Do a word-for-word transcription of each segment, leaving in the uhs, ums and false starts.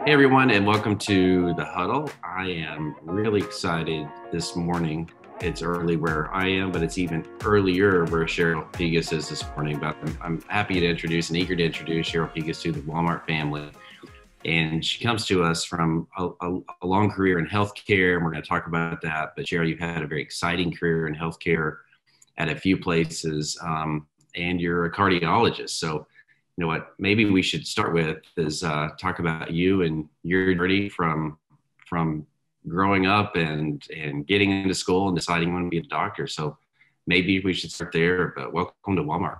Hey everyone, and welcome to the Huddle. I am really excited this morning. It's early where I am, but it's even earlier where Cheryl Pegus is this morning. But I'm, I'm happy to introduce and eager to introduce Cheryl Pegus to the Walmart family. And she comes to us from a, a, a long career in healthcare, and we're going to talk about that. But Cheryl, you've had a very exciting career in healthcare at a few places, um, and you're a cardiologist. So you know what, maybe we should start with is uh, talk about you and your journey from from growing up and and getting into school and deciding you want to be a doctor. So maybe we should start there, but welcome to Walmart.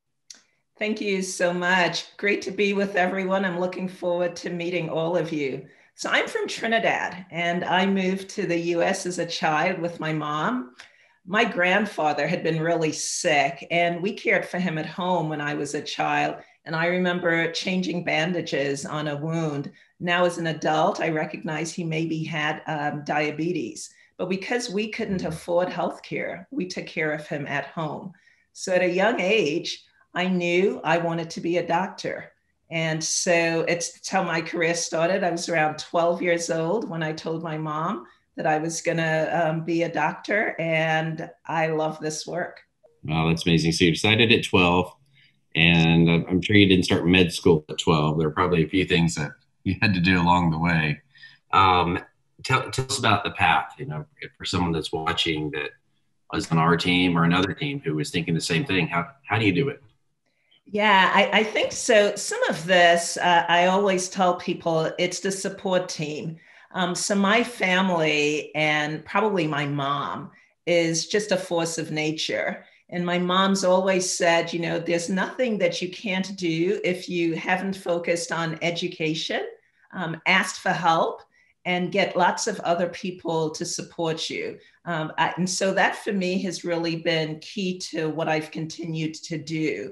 Thank you so much. Great to be with everyone. I'm looking forward to meeting all of you. So I'm from Trinidad, and I moved to the U S as a child with my mom. My grandfather had been really sick, and we cared for him at home when I was a child. And I remember changing bandages on a wound. Now, as an adult, I recognize he maybe had um, diabetes. But because we couldn't afford healthcare, we took care of him at home. So at a young age, I knew I wanted to be a doctor. And so it's how my career started. I was around twelve years old when I told my mom that I was going to um, be a doctor, and I love this work. Wow, that's amazing. So you decided at twelve, and I'm sure you didn't start med school at twelve. There are probably a few things that you had to do along the way. Um, tell, tell us about the path, you know, for someone that's watching that was on our team or another team who was thinking the same thing. How, how do you do it? Yeah, I, I think so. Some of this, uh, I always tell people it's the support team. Um, so my family and probably my mom is just a force of nature. And my mom's always said, you know, there's nothing that you can't do if you haven't focused on education, um, asked for help, and get lots of other people to support you. Um, I, and so that for me has really been key to what I've continued to do.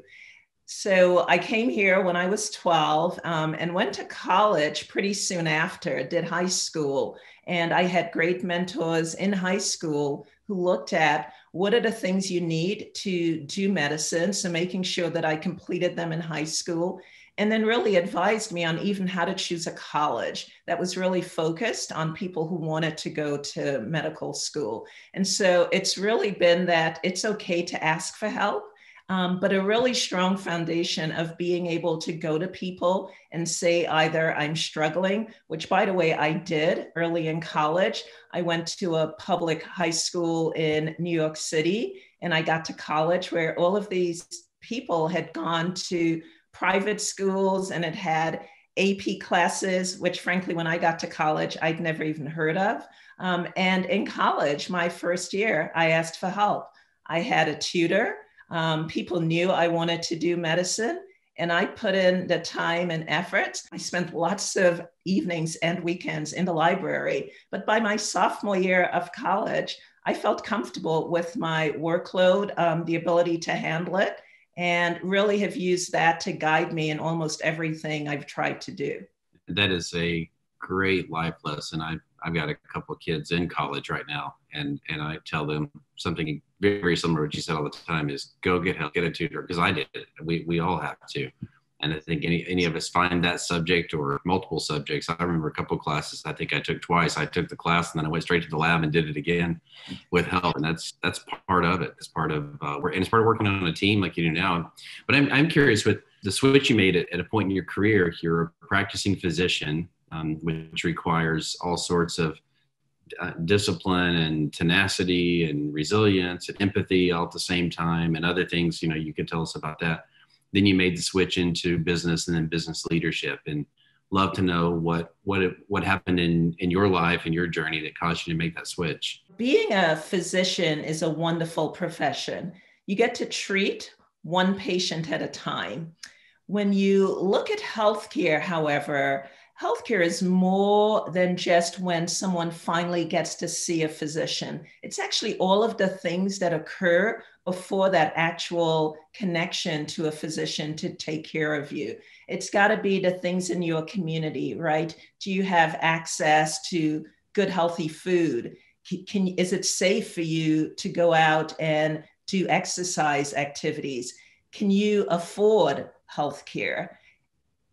So I came here when I was twelve um, and went to college pretty soon after, did high school. And I had great mentors in high school who looked at what are the things you need to do medicine. So making sure that I completed them in high school, and then really advised me on even how to choose a college that was really focused on people who wanted to go to medical school. And so it's really been that it's okay to ask for help. Um, but a really strong foundation of being able to go to people and say either I'm struggling, which by the way, I did early in college. I went to a public high school in New York City, and I got to college where all of these people had gone to private schools and had had A P classes, which frankly, when I got to college, I'd never even heard of. Um, and in college, my first year, I asked for help. I had a tutor. Um, people knew I wanted to do medicine, and I put in the time and effort. I spent lots of evenings and weekends in the library. But by my sophomore year of college, I felt comfortable with my workload, um, the ability to handle it, and really have used that to guide me in almost everything I've tried to do. That is a great life lesson. I've, I've got a couple of kids in college right now, and, and I tell them something very, very similar to what you said all the time is go get help, get a tutor, because I did it. We, we all have to. And I think any, any of us find that subject or multiple subjects. I remember a couple of classes I think I took twice. I took the class and then I went straight to the lab and did it again with help. And that's that's part of it. It's part of uh, and it's part of working on a team like you do now. But I'm I'm curious with the switch you made at, at a point in your career. You're a practicing physician, um, which requires all sorts of uh, discipline and tenacity and resilience and empathy all at the same time, and other things. You know, you could tell us about that. Then you made the switch into business and then business leadership, and love to know what what what happened in in your life and your journey that caused you to make that switch. Being a physician is a wonderful profession. You get to treat one patient at a time. When you look at healthcare, however, healthcare is more than just when someone finally gets to see a physician. It's actually all of the things that occur before that actual connection to a physician to take care of you. It's got to be the things in your community, right? Do you have access to good, healthy food? Can, is it safe for you to go out and do exercise activities? Can you afford healthcare?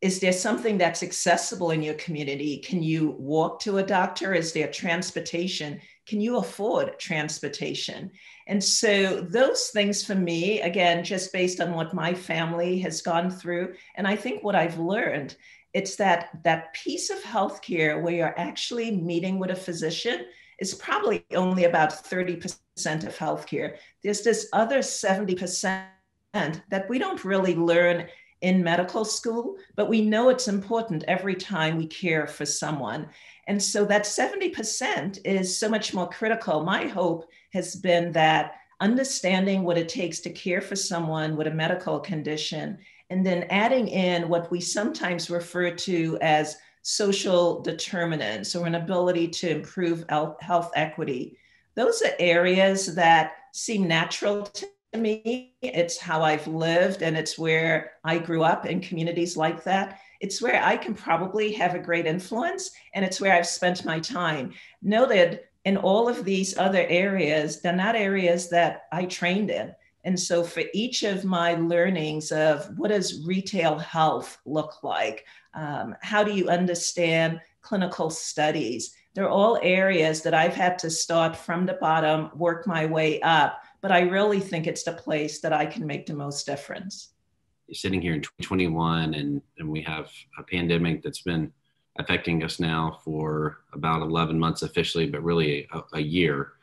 Is there something that's accessible in your community? Can you walk to a doctor? Is there transportation? Can you afford transportation? And so those things for me, again, just based on what my family has gone through, and I think what I've learned, it's that that piece of healthcare where you're actually meeting with a physician is probably only about thirty percent of healthcare. There's this other seventy percent that we don't really learn in medical school, but we know it's important every time we care for someone. And so that seventy percent is so much more critical. My hope has been that understanding what it takes to care for someone with a medical condition, and then adding in what we sometimes refer to as social determinants or an ability to improve health equity. Those are areas that seem natural to me. It's how I've lived, and it's where I grew up in communities like that. It's where I can probably have a great influence, and it's where I've spent my time. Noted in all of these other areas, they're not areas that I trained in. And so for each of my learnings of what does retail health look like? Um, how do you understand clinical studies? They're all areas that I've had to start from the bottom, work my way up. But I really think it's the place that I can make the most difference. You're sitting here in twenty twenty-one, and, and we have a pandemic that's been affecting us now for about eleven months officially, but really a, a year.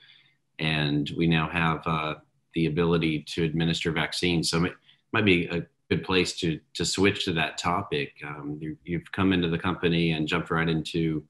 And we now have uh, the ability to administer vaccines. So it might be a good place to, to switch to that topic. Um, you, you've come into the company and jumped right into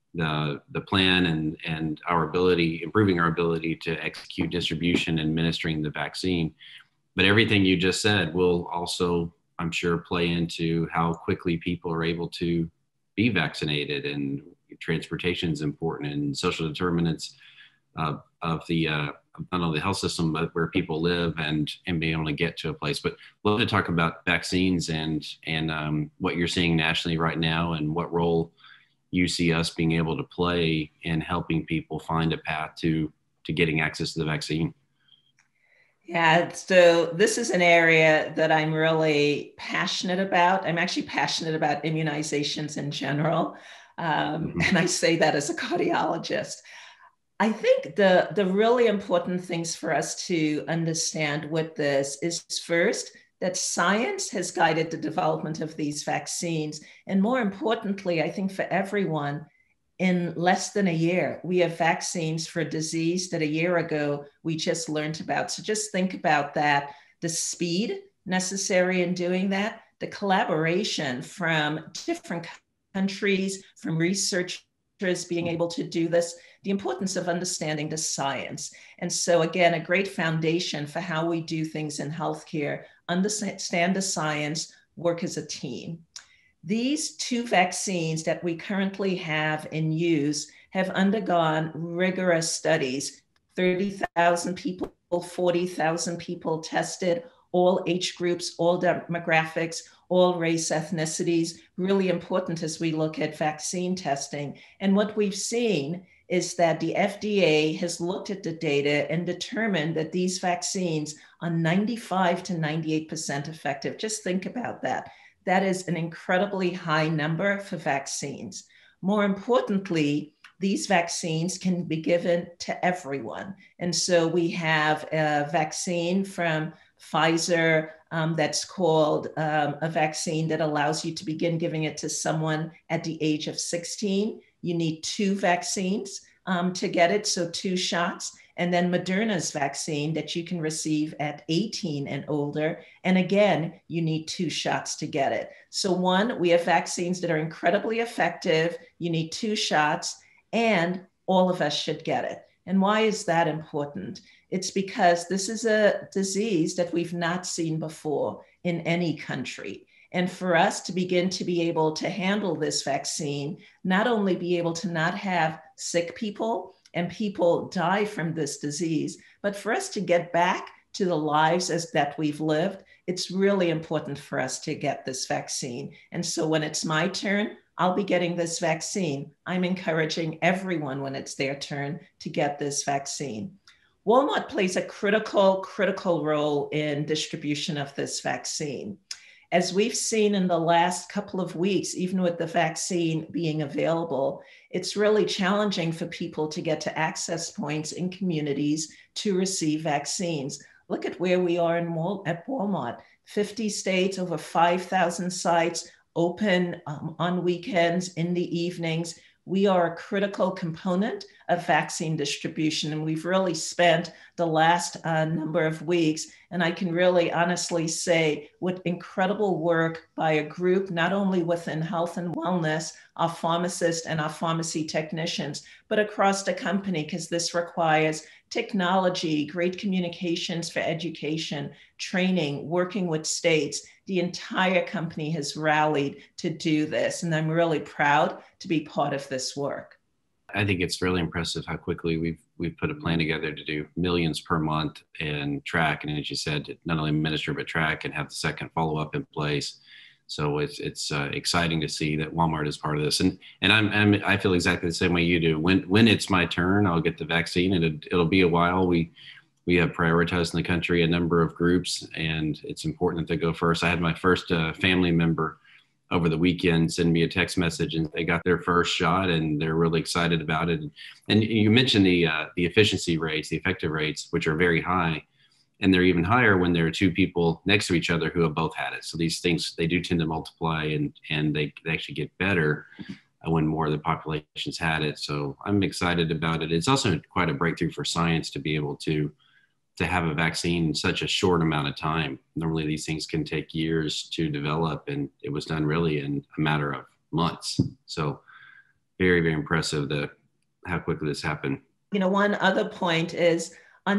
the the plan and and our ability, improving our ability to execute distribution and administering the vaccine. But everything you just said will also, I'm sure, play into how quickly people are able to be vaccinated, and transportation is important, and social determinants uh, of the uh, not only the health system, but where people live and and being able to get to a place. But I'd love to talk about vaccines and and um, what you're seeing nationally right now, and what role you see us being able to play in helping people find a path to to getting access to the vaccine. Yeah, so this is an area that I'm really passionate about. I'm actually passionate about immunizations in general. Um, mm-hmm. And I say that as a cardiologist. I think the, the really important things for us to understand with this is first, that science has guided the development of these vaccines. And more importantly, I think for everyone, in less than a year, we have vaccines for a disease that a year ago we just learned about. So just think about that, the speed necessary in doing that, the collaboration from different countries, from researchers being able to do this, the importance of understanding the science. And so again, a great foundation for how we do things in healthcare, understand the science, work as a team. These two vaccines that we currently have in use have undergone rigorous studies, thirty thousand people, forty thousand people tested, all age groups, all demographics, all race, ethnicities, really important as we look at vaccine testing. And what we've seen is that the F D A has looked at the data and determined that these vaccines are ninety-five to ninety-eight percent effective. Just think about that. That is an incredibly high number for vaccines. More importantly, these vaccines can be given to everyone. And so we have a vaccine from Pfizer um, that's called um, a vaccine that allows you to begin giving it to someone at the age of sixteen. You need two vaccines um, to get it, so two shots. And then Moderna's vaccine that you can receive at eighteen and older. And again, you need two shots to get it. So one, we have vaccines that are incredibly effective. You need two shots, and all of us should get it. And why is that important? It's because this is a disease that we've not seen before in any country. And for us to begin to be able to handle this vaccine, not only be able to not have sick people and people die from this disease, but for us to get back to the lives as that we've lived, it's really important for us to get this vaccine. And so when it's my turn, I'll be getting this vaccine. I'm encouraging everyone when it's their turn to get this vaccine. Walmart plays a critical, critical role in distribution of this vaccine. As we've seen in the last couple of weeks, even with the vaccine being available, it's really challenging for people to get to access points in communities to receive vaccines. Look at where we are in Wal- at Walmart. fifty states, over five thousand sites, open um, on weekends, in the evenings. We are a critical component of vaccine distribution, and we've really spent the last uh, number of weeks, and I can really honestly say with incredible work by a group, not only within health and wellness, our pharmacists and our pharmacy technicians, but across the company, because this requires technology, great communications for education, training, working with states. The entire company has rallied to do this, and I'm really proud to be part of this work. I think it's really impressive how quickly we've we've put a plan together to do millions per month and track, and as you said, not only administer but track and have the second follow-up in place. So it's it's uh, exciting to see that Walmart is part of this, and and I'm, I'm I feel exactly the same way you do. When when it's my turn, I'll get the vaccine, and it, it'll be a while. We we have prioritized in the country a number of groups, and it's important that they go first. I had my first uh, family member over the weekend send me a text message, and they got their first shot, and they're really excited about it. And you mentioned the uh, the efficiency rates, the effective rates, which are very high. And they're even higher when there are two people next to each other who have both had it. So these things, they do tend to multiply, and, and they, they actually get better when more of the population's had it. So I'm excited about it. It's also quite a breakthrough for science to be able to, to have a vaccine in such a short amount of time. Normally these things can take years to develop, and it was done really in a matter of months. So very, very impressive the, how quickly this happened. You know, one other point is,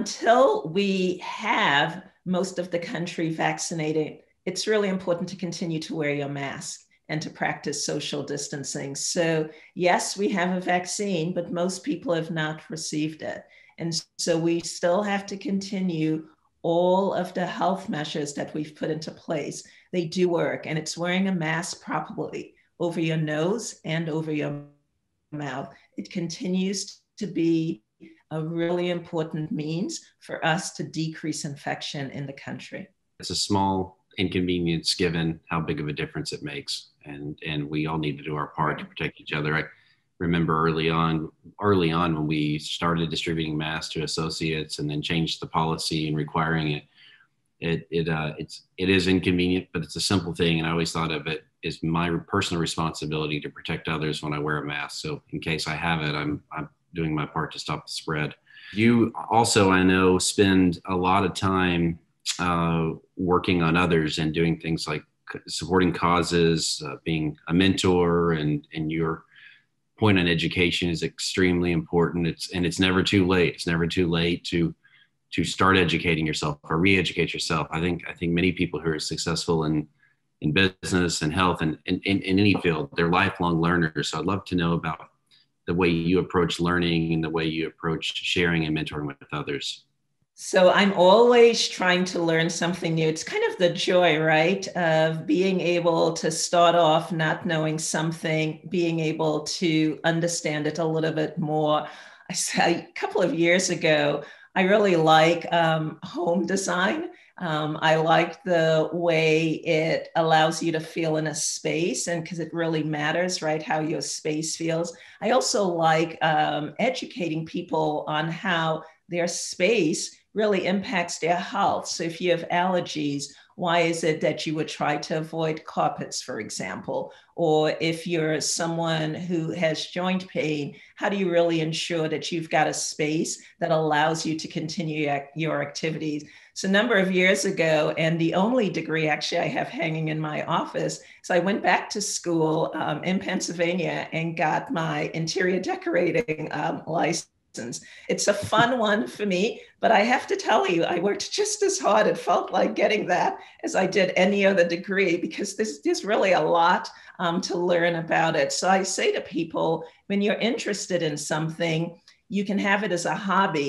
until we have most of the country vaccinated, it's really important to continue to wear your mask and to practice social distancing. So yes, we have a vaccine, but most people have not received it. And so we still have to continue all of the health measures that we've put into place. They do work, and it's wearing a mask properly over your nose and over your mouth. It continues to be a really important means for us to decrease infection in the country. It's a small inconvenience given how big of a difference it makes. And, and we all need to do our part to protect each other. I remember early on, early on when we started distributing masks to associates and then changed the policy and requiring it, it, it, uh, it's, it is inconvenient, but it's a simple thing. And I always thought of it as my personal responsibility to protect others when I wear a mask. So in case I have it, I'm, I'm doing my part to stop the spread. You also, I know, spend a lot of time uh, working on others and doing things like supporting causes, uh, being a mentor, and, and your point on education is extremely important. It's, and it's never too late. It's never too late to, to start educating yourself or re-educate yourself. I think, I think many people who are successful in, in business and health and in, in, in any field, they're lifelong learners. So I'd love to know about the way you approach learning and the way you approach sharing and mentoring with others. So I'm always trying to learn something new. It's kind of the joy, right, of being able to start off not knowing something, being able to understand it a little bit more. I said a couple of years ago, I really like um, home design. Um, I like the way it allows you to feel in a space, and because it really matters, right, how your space feels. I also like um, educating people on how their space really impacts their health. So if you have allergies, why is it that you would try to avoid carpets, for example? Or if you're someone who has joint pain, how do you really ensure that you've got a space that allows you to continue your activities? So a number of years ago, and the only degree actually I have hanging in my office, so I went back to school um, in Pennsylvania and got my interior decorating um, license. It's a fun one for me, but I have to tell you, I worked just as hard. It felt like getting that as I did any other degree, because there's, there's really a lot um, to learn about it. So I say to people, when you're interested in something, you can have it as a hobby,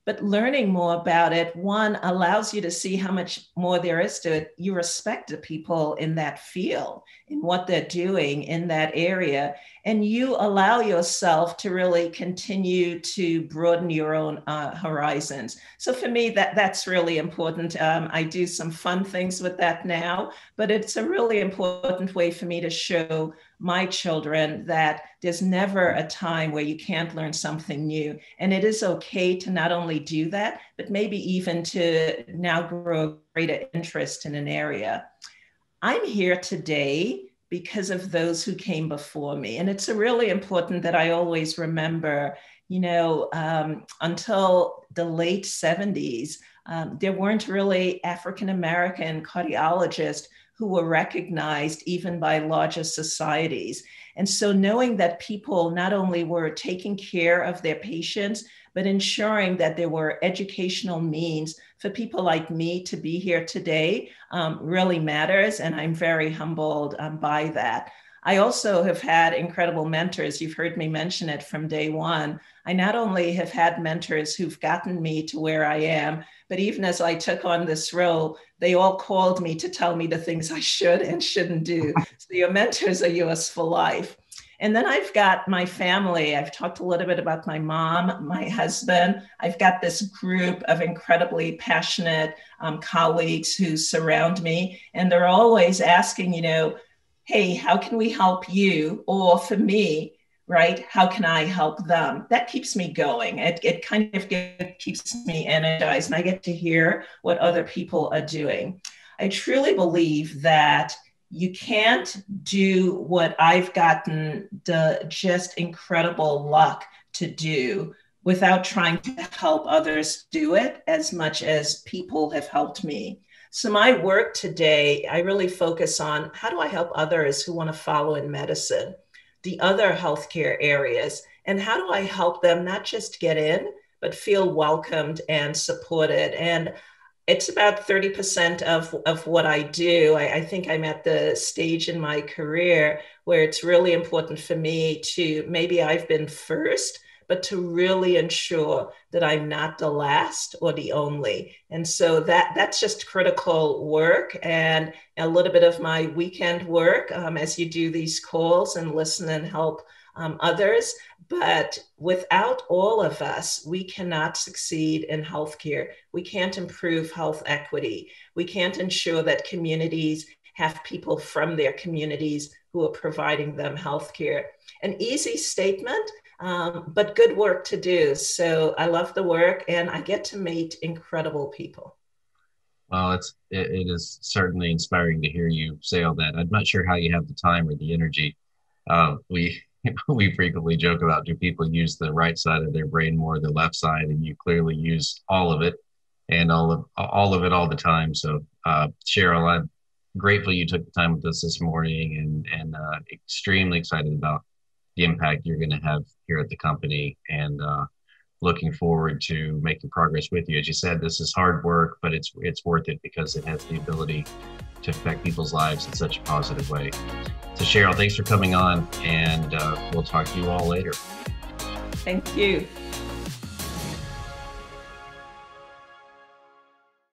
But learning more about it, one, allows you to see how much more there is to it. You respect the people in that field, in what they're doing in that area, and you allow yourself to really continue to broaden your own uh, horizons. So for me, that, that's really important. Um, I do some fun things with that now, but it's a really important way for me to show my children that there's never a time where you can't learn something new. And it is okay to not only do that, but maybe even to now grow greater interest in an area. I'm here today because of those who came before me. And it's really important that I always remember, you know, um, until the late seventies, um, there weren't really African-American cardiologists who were recognized even by larger societies. And so knowing that people not only were taking care of their patients, but ensuring that there were educational means for people like me to be here today um, really matters. And I'm very humbled um, by that. I also have had incredible mentors. You've heard me mention it from day one. I not only have had mentors who've gotten me to where I am, but even as I took on this role, they all called me to tell me the things I should and shouldn't do. So your mentors are yours for life. And then I've got my family. I've talked a little bit about my mom, my husband. I've got this group of incredibly passionate um, colleagues who surround me. And they're always asking, you know, hey, how can we help you? Or for me, right, how can I help them? That keeps me going. It, it kind of get, keeps me energized, and I get to hear what other people are doing. I truly believe that you can't do what I've gotten the just incredible luck to do without trying to help others do it as much as people have helped me. So my work today, I really focus on how do I help others who want to follow in medicine, the other healthcare areas, and how do I help them not just get in, but feel welcomed and supported. And it's about thirty percent of, of what I do. I, I think I'm at the stage in my career where it's really important for me to, maybe I've been first, but to really ensure that I'm not the last or the only. And so that that's just critical work and a little bit of my weekend work um, as you do these calls and listen and help um, others. But without all of us, we cannot succeed in healthcare. We can't improve health equity. We can't ensure that communities have people from their communities who are providing them healthcare. An easy statement, Um, but good work to do. So I love the work and I get to meet incredible people. Well, it's it, it is certainly inspiring to hear you say all that. I'm not sure how you have the time or the energy. Uh, we we frequently joke about, do people use the right side of their brain more, the left side? And you clearly use all of it and all of all of it all the time. So uh, Cheryl, I'm grateful you took the time with us this morning, and and uh, extremely excited about the impact you're going to have here at the company, and uh, looking forward to making progress with you. As you said, this is hard work, but it's it's worth it because it has the ability to affect people's lives in such a positive way. So Cheryl, thanks for coming on, and uh, we'll talk to you all later. Thank you.